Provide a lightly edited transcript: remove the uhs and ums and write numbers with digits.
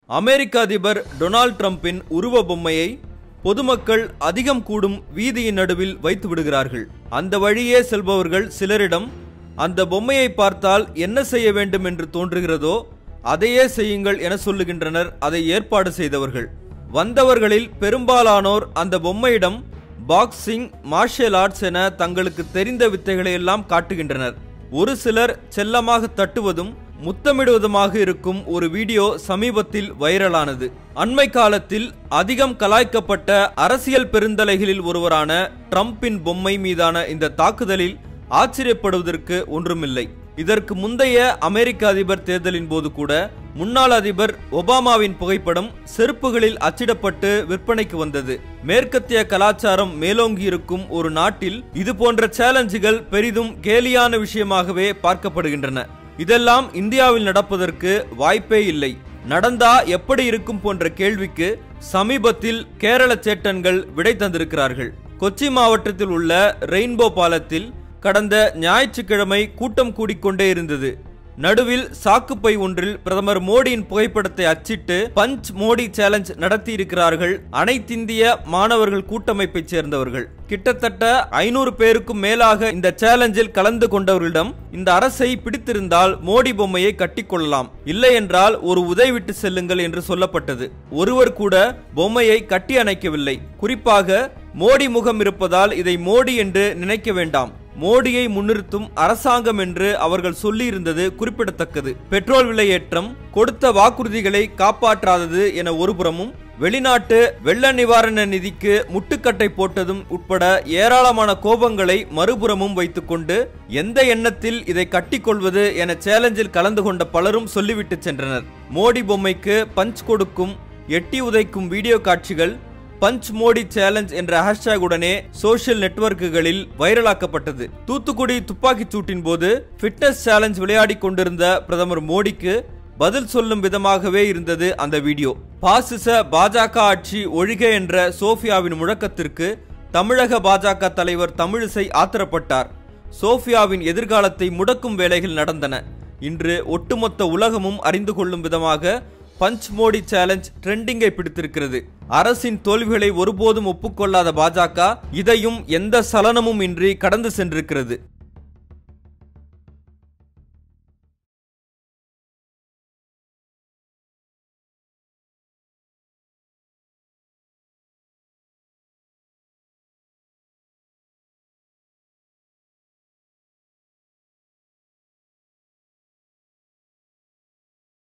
அமெரிக்க அதிபர் டொனால்ட் ட்ரம்பின் உருவ பொம்மையை பொதுமக்கள் அதிகம் கூடும் வீதியின் நடுவில் வைத்து விடுகிறார்கள். அந்த வழியே செல்பவர்கள் சிலரிடம் அந்த பொம்மையை பார்த்தால் என்ன செய்ய வேண்டும் என்று தோன்றுகிறதோ அதையே செய்யுங்கள் என சொல்லுகின்றனர் அதை ஏற்பாடு செய்தவர்கள். வந்தவர்களில் பெரும்பாலானோர் அந்த பொம்மையிடம் பாக்ஸிங், மார்ஷியல் ஆர்ட்ஸ் என தங்களுக்கு தெரிந்த வித்தைகளை எல்லாம் காட்டுகின்றனர். ஒரு சிலர் செல்லமாக தட்டுவதும் முத்தமிடுவதுமாக இருக்கும் ஒரு வீடியோ சமீபத்தில் வைரலானது. அண்மை காலத்தில் அதிகம் கலாய்க்கப்பட்ட அரசியல் பெருந்தலைகளில் ஒருவரான ட்ரம்பின் பொம்மை மீதான இந்த தாக்குதலில் ஆச்சரியப்படுவதற்கு ஒன்றுமில்லை. இதற்கு முந்தைய அமெரிக்க அதிபர் தேர்தலின் போது கூட முன்னாள் அதிபர் ஒபாமாவின் புகைப்படம் செருப்புகளில் அச்சிடப்பட்டு விற்பனைக்கு வந்தது. மேற்கத்திய கலாச்சாரம் மேலோங்கி இருக்கும் ஒரு நாட்டில் இது போன்ற சேலஞ்சுகள் பெரிதும் கேலியான விஷயமாகவே பார்க்கப்படுகின்றன. இதெல்லாம் இந்தியாவில் நடப்பதற்கு வாய்ப்பே இல்லை. நடந்தா எப்படி இருக்கும் போன்ற கேள்விக்கு சமீபத்தில் கேரள சேட்டன்கள் விடை தந்திருக்கிறார்கள். கொச்சி மாவட்டத்தில் உள்ள ரெயின்போ பாலத்தில் கடந்த ஞாயிற்றுக்கிழமை கூட்டம் கூடிக்கொண்டே இருந்தது. நடுவில் சாக்குப்பை ஒன்றில் பிரதமர் மோடியின் புகைப்படத்தை அச்சிட்டு பஞ்ச் மோடி சேலஞ்ச் நடத்தி இருக்கிறார்கள் அனைத்திந்திய மாணவர்கள் கூட்டமைப்பை சேர்ந்தவர்கள். கிட்டத்தட்ட 500 பேருக்கும் மேலாக இந்த சேலஞ்சில் கலந்து கொண்டவர்களிடம் இந்த அரசை பிடித்திருந்தால் மோடி பொம்மையை கட்டிக்கொள்ளலாம், இல்லை என்றால் ஒரு உதை விட்டு செல்லுங்கள் என்று சொல்லப்பட்டது. ஒருவர் கூட பொம்மையை கட்டி அணைக்கவில்லை. குறிப்பாக மோடி முகம் இருப்பதால் இதை மோடி என்று நினைக்க வேண்டாம், மோடியை முன்னிறுத்தும் அரசாங்கம் என்று அவர்கள் சொல்லியிருந்தது குறிப்பிடத்தக்கது. பெட்ரோல் விலை ஏற்றம், கொடுத்த வாக்குறுதிகளை காப்பாற்றாதது என ஒருபுறமும், வெளிநாட்டு வெள்ள நிவாரண நிதிக்கு முட்டுக்கட்டை போட்டதும் உட்பட ஏராளமான கோபங்களை மறுபுறமும் வைத்துக்கொண்டு எந்த எண்ணத்தில் இதை கட்டிக்கொள்வது என சேலஞ்சில் கலந்து கொண்ட பலரும் சொல்லிவிட்டு சென்றனர். மோடி பொம்மைக்கு பஞ்ச் கொடுக்கும், எட்டி உதைக்கும் வீடியோ காட்சிகள் பஞ்ச் மோடி சேலஞ்ச் என்ற ஹேஷ்டாக் உடனே சோசியல் நெட்வொர்க்குகளில் வைரலாக்கப்பட்டது. தூத்துக்குடி துப்பாக்கிச் சூட்டின் போது ஃபிட்னஸ் சேலஞ்ச் விளையாடி கொண்டிருந்த பிரதமர் மோடிக்கு பதில் சொல்லும் விதமாகவே இருந்தது அந்த வீடியோ. பாசிச பாஜக ஆட்சி ஒழிக என்ற சோஃபியாவின் முழக்கத்திற்கு தமிழக பாஜக தலைவர் தமிழிசை ஆத்திரப்பட்டார். சோஃபியாவின் எதிர்காலத்தை முடக்கும் வேலைகள் நடந்தன. இன்று ஒட்டுமொத்த உலகமும் அறிந்து கொள்ளும் விதமாக பஞ்ச் மோடி சேலஞ்ச் ட்ரெண்டிங்கை பிடித்திருக்கிறது. அரசின் தோல்விகளை ஒருபோதும் ஒப்புக்கொள்ளாத பாஜக இதையும் எந்த சலனமும் இன்றி கடந்து சென்றிருக்கிறது.